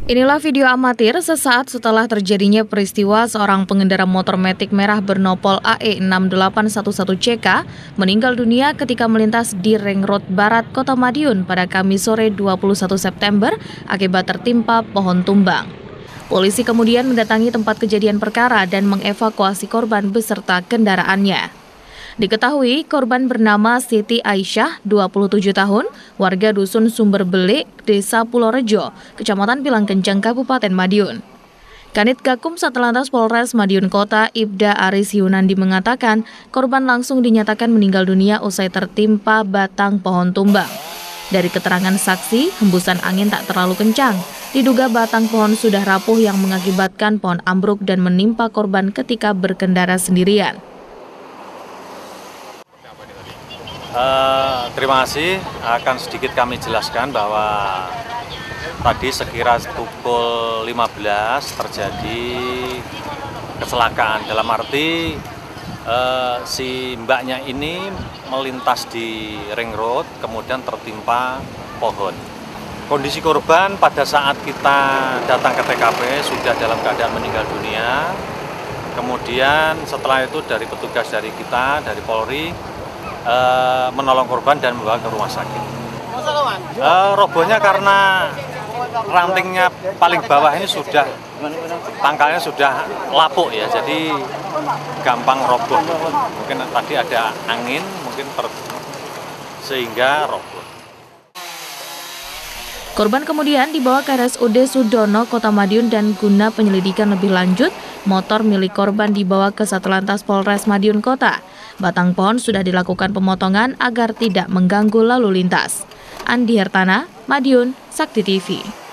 Inilah video amatir sesaat setelah terjadinya peristiwa seorang pengendara motor Matic merah bernopol AE6811CK meninggal dunia ketika melintas di Ring Road Barat, Kota Madiun pada Kamis sore 21 September akibat tertimpa pohon tumbang. Polisi kemudian mendatangi tempat kejadian perkara dan mengevakuasi korban beserta kendaraannya. Diketahui korban bernama Siti Aisyah, 27 tahun, warga Dusun Sumber Belik, Desa Pulorejo, Kecamatan Pilangkencang, Kabupaten Madiun. Kanit Gakum Satlantas Polres Madiun Kota, Ibda Aris Yunandi mengatakan korban langsung dinyatakan meninggal dunia usai tertimpa batang pohon tumbang. Dari keterangan saksi, hembusan angin tak terlalu kencang. Diduga batang pohon sudah rapuh yang mengakibatkan pohon ambruk dan menimpa korban ketika berkendara sendirian. Terima kasih. Akan sedikit kami jelaskan bahwa tadi sekira pukul 15 terjadi kecelakaan. Dalam arti si mbaknya ini melintas di ring road kemudian tertimpa pohon. Kondisi korban pada saat kita datang ke TKP sudah dalam keadaan meninggal dunia. Kemudian setelah itu dari petugas dari kita, dari Polri, menolong korban dan membawa ke rumah sakit. Robohnya karena rantingnya paling bawah ini sudah, tangkalnya sudah lapuk ya, jadi gampang roboh. Mungkin tadi ada angin, sehingga roboh. Korban kemudian dibawa ke RSUD Sudono, Kota Madiun dan guna penyelidikan lebih lanjut, motor milik korban dibawa ke Satlantas Polres Madiun Kota. Batang pohon sudah dilakukan pemotongan agar tidak mengganggu lalu lintas. Andi Hertana, Madiun, Sakti TV.